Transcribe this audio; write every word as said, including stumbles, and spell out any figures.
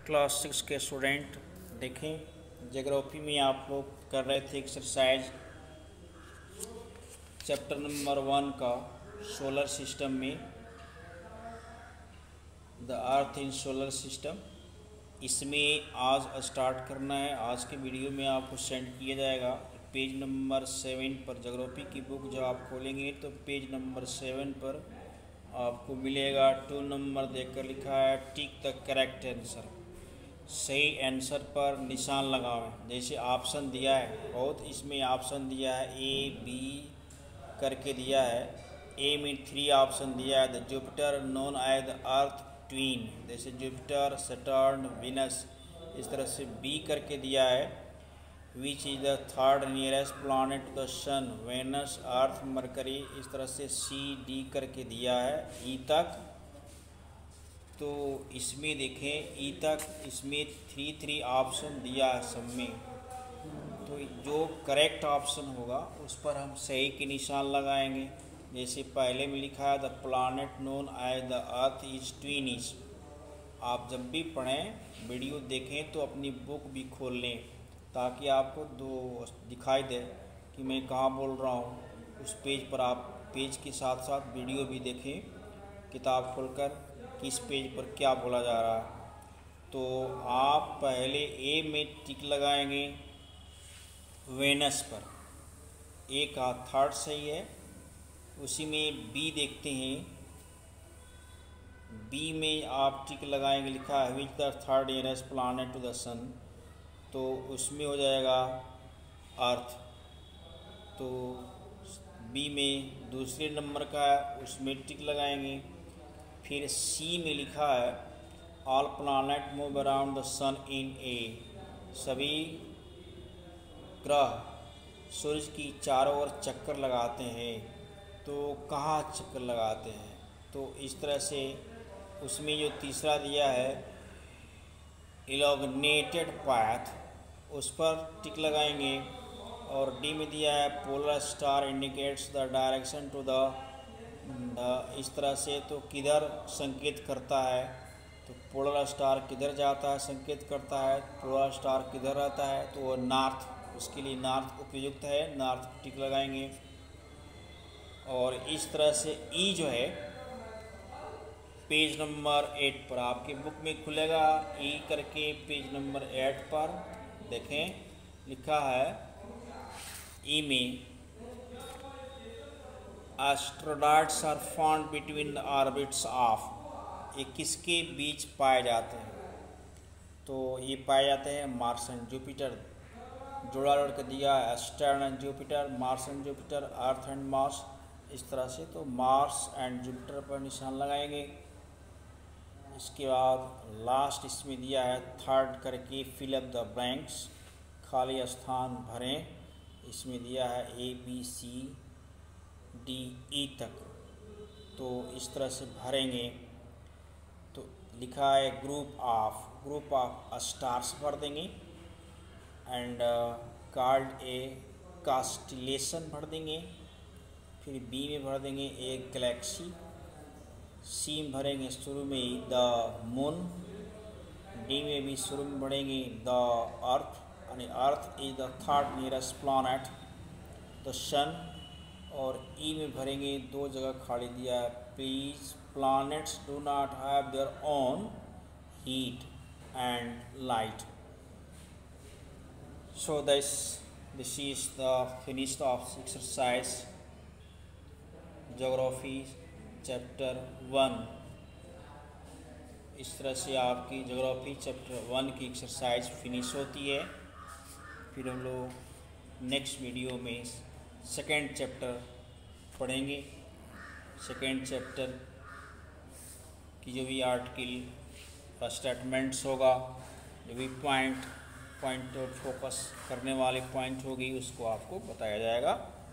Class six के student देखें, geography में आप लोग कर रहे थे एक्सरसाइज चैप्टर नंबर वन का सोलर सिस्टम में the earth in solar system. इसमें आज स्टार्ट करना है। आज के वीडियो में आपको सेंड किया जाएगा पेज नंबर सेवन पर। ज्योग्राफी की बुक जब आप खोलेंगे तो पेज नंबर सेवन पर आपको मिलेगा टू नंबर देकर लिखा है टिक द करेक्ट आंसर। सही आंसर पर निशान लगावें। जैसे ऑप्शन दिया है, बहुत इसमें ऑप्शन दिया है, ए बी करके दिया है। ए में थ्री ऑप्शन दिया है, the Jupiter known as the earth twin, जैसे जुपिटर सैटर्न वीनस। इस तरह से बी करके दिया है, which is the third nearest planet to the sun, Venus Earth Mercury. इस तरह से सी डी करके दिया है ई तक। तो इसमें देखें ई तक, इसमें थ्री थ्री ऑप्शन दिया है सब में। तो जो करेक्ट ऑप्शन होगा उस पर हम सही के निशान लगाएंगे। जैसे पहले में लिखा है the planet known as the earth is twinish. आप जब भी पढ़ें, वीडियो देखें तो अपनी बुक भी खोल लें ताकि आपको दो दिखाई दे कि मैं कहाँ बोल रहा हूँ। उस पेज पर आप पेज के साथ साथ वीडियो भी देखें, किताब खोलकर किस पेज पर क्या बोला जा रहा है। तो आप पहले ए में टिक लगाएंगे वेनस पर, ए का थर्ड सही है। उसी में बी देखते हैं, बी में आप टिक लगाएंगे, लिखा है which the third nearest planet to the sun, तो उसमें हो जाएगा अर्थ। तो बी में दूसरे नंबर का है, उसमें टिक लगाएंगे। फिर सी में लिखा है all planet move around the sun in a, सभी ग्रह सूरज की चारों ओर चक्कर लगाते हैं। तो कहाँ चक्कर लगाते हैं, तो इस तरह से उसमें जो तीसरा दिया है इलॉन्गेटेड पाथ, उस पर टिक लगाएंगे। और डी में दिया है polar star indicates the direction to the, इस तरह से तो किधर संकेत करता है, तो पोलर स्टार किधर जाता है संकेत करता है, पोलर स्टार किधर रहता है तो वो नॉर्थ, उसके लिए नॉर्थ उपयुक्त है, नॉर्थ टिक लगाएंगे। और इस तरह से ई जो है पेज नंबर एट पर आपकी बुक में खुलेगा। ई करके पेज नंबर एट पर देखें, लिखा है ई में astronauts are found between the orbits of, ये किसके बीच पाए जाते हैं, तो ये पाए जाते हैं मार्स एंड जुपिटर। जोड़ा लड़कर दिया है Saturn and Jupiter, Mars and Jupiter, Earth and Mars. इस तरह से तो मार्स एंड जुपिटर पर निशान लगाएंगे। इसके बाद लास्ट इसमें दिया है थर्ड करके फिल अप द ब्लैंक्स, खाली स्थान भरें। इसमें दिया है A B C D E तक, तो इस तरह से भरेंगे। तो लिखा है group of, group of stars भर देंगे एंड कॉल्ड ए कास्टिलेशन भर देंगे। फिर बी में भर देंगे एक गैलेक्सी। सी में भरेंगे शुरू में द मून। डी में भी शुरू में भरेंगे द अर्थ, यानी earth is the third nearest planet the sun. और ई में भरेंगे, दो जगह खाली दिया है, please planets do not have their own heat and light. So this this is the finished of exercise geography chapter one. इस तरह से आपकी ज्योग्राफी चैप्टर वन की एक्सरसाइज फिनिश होती है। फिर हम लोग नेक्स्ट वीडियो में सेकेंड चैप्टर पढ़ेंगे। सेकेंड चैप्टर की जो भी आर्टिकल स्टेटमेंट्स होगा, जो भी पॉइंट पॉइंट और फोकस करने वाले पॉइंट होगी, उसको आपको बताया जाएगा।